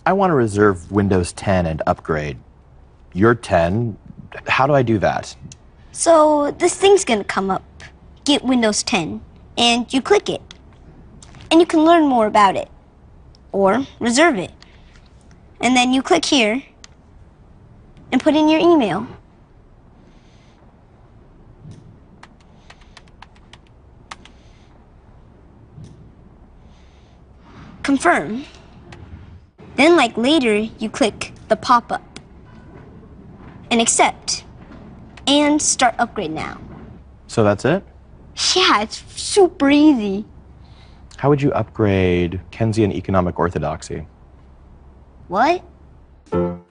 I want to reserve Windows 10 and upgrade. You're 10. How do I do that? So this thing's gonna come up, get Windows 10, and you click it. And you can learn more about it, or reserve it. And then you click here and put in your email. Confirm. Then, like later, you click the pop-up and accept and start upgrade now. So that's it? Yeah, it's super easy. How would you upgrade Keynesian economic orthodoxy? What?